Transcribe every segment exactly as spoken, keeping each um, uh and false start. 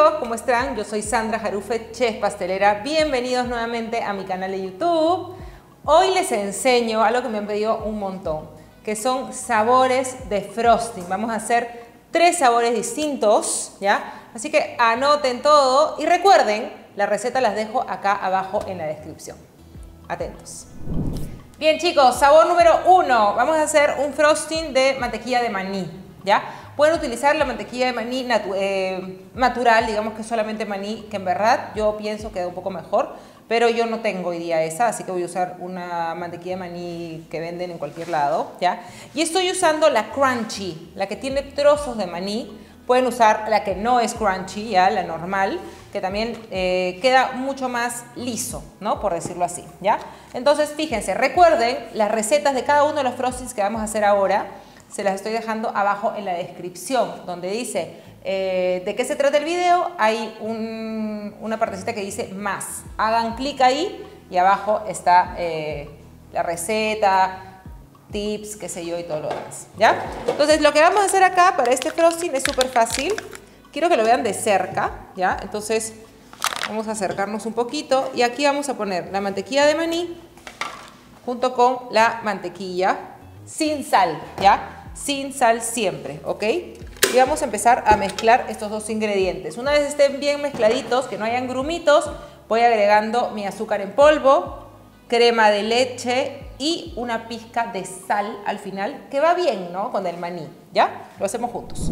chicos, ¿cómo están? Yo soy Sandra Jarufe, chef pastelera. Bienvenidos nuevamente a mi canal de YouTube. Hoy les enseño algo que me han pedido un montón, que son sabores de frosting. Vamos a hacer tres sabores distintos, ¿ya? Así que anoten todo y recuerden, la receta las dejo acá abajo en la descripción. Atentos. Bien chicos, sabor número uno. Vamos a hacer un frosting de mantequilla de maní, ¿ya? Pueden utilizar la mantequilla de maní natu eh, natural, digamos que solamente maní, que en verdad yo pienso que da un poco mejor, pero yo no tengo hoy día esa, así que voy a usar una mantequilla de maní que venden en cualquier lado, ¿ya? Y estoy usando la crunchy, la que tiene trozos de maní. Pueden usar la que no es crunchy, ya, la normal, que también eh, queda mucho más liso, ¿no? Por decirlo así, ¿ya? Entonces, fíjense, recuerden las recetas de cada uno de los frostings que vamos a hacer ahora, se las estoy dejando abajo en la descripción, donde dice eh, de qué se trata el video. Hay un, una partecita que dice más. Hagan clic ahí y abajo está eh, la receta, tips, qué sé yo y todo lo demás, ¿ya? Entonces, lo que vamos a hacer acá para este frosting es súper fácil. Quiero que lo vean de cerca, ¿ya? Entonces, vamos a acercarnos un poquito y aquí vamos a poner la mantequilla de maní junto con la mantequilla sin sal, ¿ya? Sin sal siempre, ¿ok? Y vamos a empezar a mezclar estos dos ingredientes. Una vez estén bien mezcladitos, que no hayan grumitos, voy agregando mi azúcar en polvo, crema de leche y una pizca de sal al final, que va bien, ¿no? Con el maní, ¿ya? Lo hacemos juntos.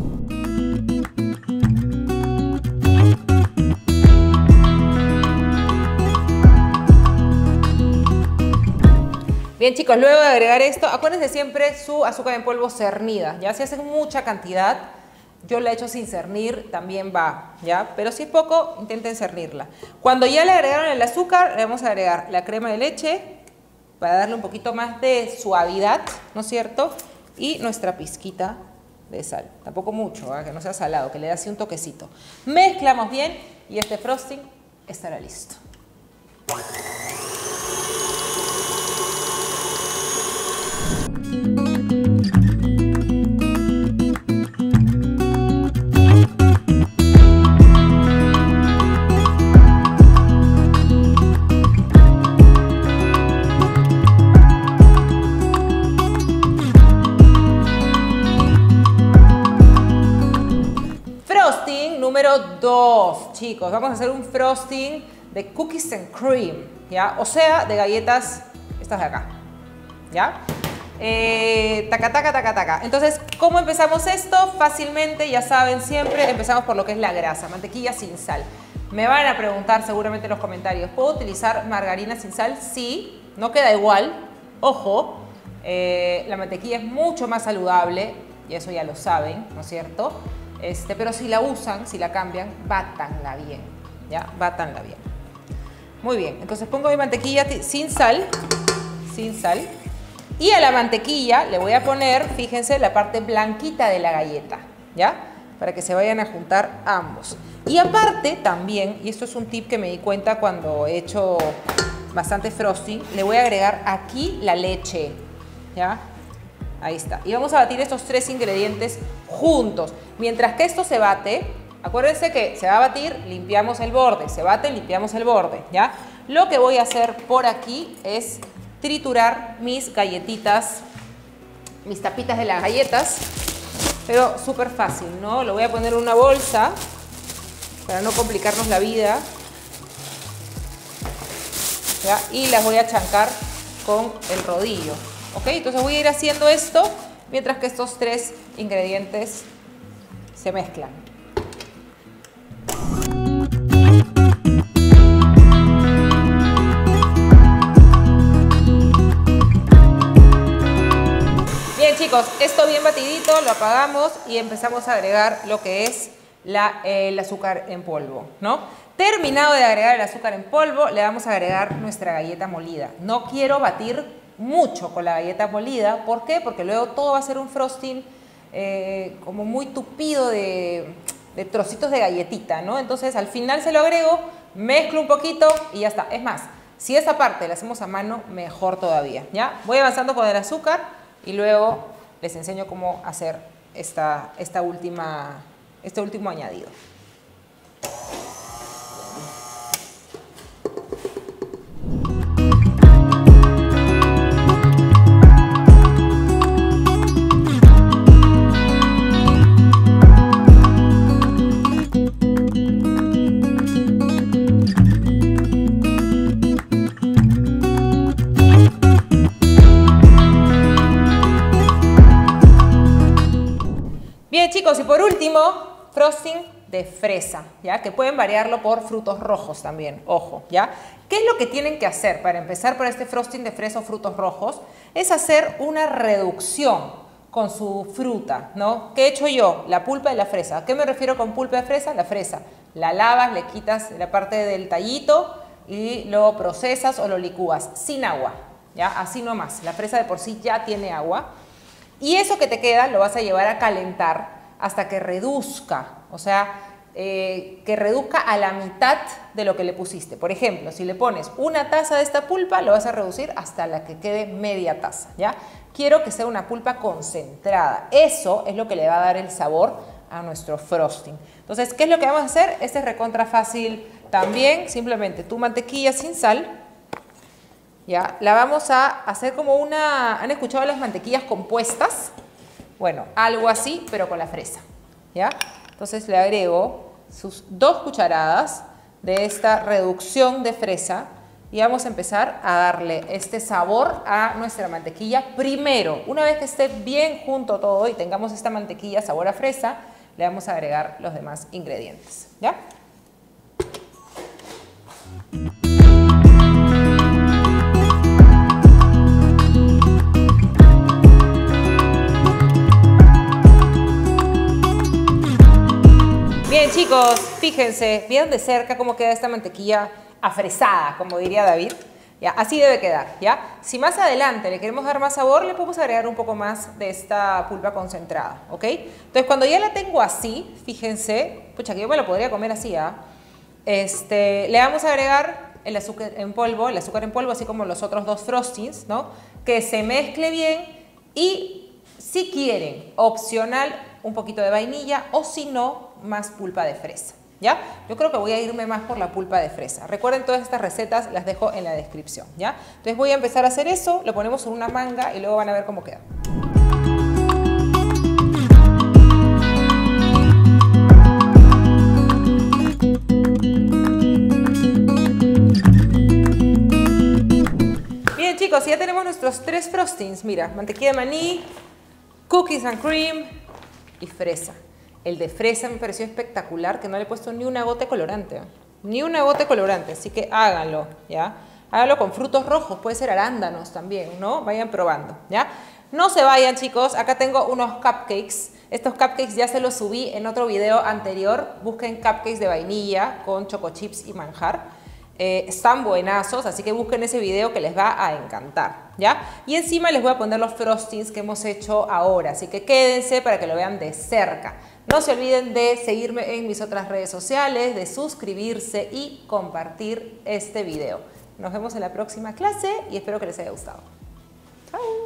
Bien chicos, luego de agregar esto, acuérdense siempre su azúcar en polvo cernida, ya si hacen mucha cantidad, yo la he hecho sin cernir, también va, ya, pero si es poco, intenten cernirla. Cuando ya le agregaron el azúcar, le vamos a agregar la crema de leche, para darle un poquito más de suavidad, ¿no es cierto? Y nuestra pizquita de sal, tampoco mucho, ¿eh? Que no sea salado, que le dé así un toquecito. Mezclamos bien y este frosting estará listo. Frosting número dos, chicos. Vamos a hacer un frosting de cookies and cream, ¿ya? O sea, de galletas estas de acá, ¿ya? Eh, taca, taca, taca, taca. Entonces, ¿cómo empezamos esto? Fácilmente, ya saben, siempre empezamos por lo que es la grasa, mantequilla sin sal. Me van a preguntar seguramente en los comentarios, ¿puedo utilizar margarina sin sal? Sí, no queda igual. Ojo, eh, la mantequilla es mucho más saludable, y eso ya lo saben, ¿no es cierto? Este, pero si la usan, si la cambian, bátanla bien, ¿ya? Bátanla bien. Muy bien, entonces pongo mi mantequilla sin sal, sin sal. Y a la mantequilla le voy a poner, fíjense, la parte blanquita de la galleta, ¿ya? Para que se vayan a juntar ambos. Y aparte también, y esto es un tip que me di cuenta cuando he hecho bastante frosting, le voy a agregar aquí la leche, ¿ya? Ahí está. Y vamos a batir estos tres ingredientes juntos. Mientras que esto se bate, acuérdense que se va a batir, limpiamos el borde, se bate, limpiamos el borde, ¿ya? Lo que voy a hacer por aquí es triturar mis galletitas, mis tapitas de las galletas, pero súper fácil, ¿no? Lo voy a poner en una bolsa para no complicarnos la vida, ¿ya? Y las voy a chancar con el rodillo, ¿ok? Entonces voy a ir haciendo esto mientras que estos tres ingredientes se mezclan. Chicos, esto bien batidito, lo apagamos y empezamos a agregar lo que es la, eh, el azúcar en polvo, ¿no? Terminado de agregar el azúcar en polvo, le vamos a agregar nuestra galleta molida. No quiero batir mucho con la galleta molida. ¿Por qué? Porque luego todo va a ser un frosting eh, como muy tupido de, de trocitos de galletita, ¿no? Entonces al final se lo agrego, mezclo un poquito y ya está. Es más, si esa parte la hacemos a mano, mejor todavía, ¿ya? Voy avanzando con el azúcar y luego les enseño cómo hacer esta, esta última, este último añadido. Bien, chicos, y por último, frosting de fresa, ¿ya? Que pueden variarlo por frutos rojos también, ojo, ¿ya? ¿Qué es lo que tienen que hacer para empezar por este frosting de fresa o frutos rojos? Es hacer una reducción con su fruta, ¿no? ¿Qué he hecho yo? La pulpa de la fresa. ¿A qué me refiero con pulpa de fresa? La fresa. La lavas, le quitas la parte del tallito y lo procesas o lo licúas sin agua, ¿ya? Así nomás. La fresa de por sí ya tiene agua. Y eso que te queda lo vas a llevar a calentar hasta que reduzca, o sea, eh, que reduzca a la mitad de lo que le pusiste. Por ejemplo, si le pones una taza de esta pulpa, lo vas a reducir hasta la que quede media taza, ¿ya? Quiero que sea una pulpa concentrada. Eso es lo que le va a dar el sabor a nuestro frosting. Entonces, ¿qué es lo que vamos a hacer? Este es recontra fácil también. Simplemente tu mantequilla sin sal, ¿ya? La vamos a hacer como una... ¿Han escuchado las mantequillas compuestas? Bueno, algo así, pero con la fresa, ¿ya? Entonces le agrego sus dos cucharadas de esta reducción de fresa y vamos a empezar a darle este sabor a nuestra mantequilla. Primero, una vez que esté bien junto todo y tengamos esta mantequilla sabor a fresa, le vamos a agregar los demás ingredientes, ¿ya? Bien, chicos, fíjense, bien de cerca cómo queda esta mantequilla afresada, como diría David. ¿Ya? Así debe quedar, ¿ya? Si más adelante le queremos dar más sabor, le podemos agregar un poco más de esta pulpa concentrada, ¿ok? Entonces, cuando ya la tengo así, fíjense, pucha, que yo me lo podría comer así, ¿ah? Este, le vamos a agregar el azúcar en polvo, el azúcar en polvo, así como los otros dos frostings, ¿no? Que se mezcle bien y, si quieren, opcional, un poquito de vainilla o si no, más pulpa de fresa, ¿ya? Yo creo que voy a irme más por la pulpa de fresa. Recuerden, todas estas recetas las dejo en la descripción, ¿ya? Entonces voy a empezar a hacer eso, lo ponemos en una manga y luego van a ver cómo queda. Bien, chicos, ya tenemos nuestros tres frostings. Mira, mantequilla de maní, cookies and cream y fresa. El de fresa me pareció espectacular, que no le he puesto ni una gota de colorante. Ni una gota de colorante, así que háganlo, ¿ya? Háganlo con frutos rojos, puede ser arándanos también, ¿no? Vayan probando, ¿ya? No se vayan, chicos, acá tengo unos cupcakes. Estos cupcakes ya se los subí en otro video anterior. Busquen cupcakes de vainilla con choco chips y manjar. Eh, están buenazos, así que busquen ese video que les va a encantar, ¿ya? Y encima les voy a poner los frostings que hemos hecho ahora, así que quédense para que lo vean de cerca. No se olviden de seguirme en mis otras redes sociales, de suscribirse y compartir este video. Nos vemos en la próxima clase y espero que les haya gustado. ¡Chao!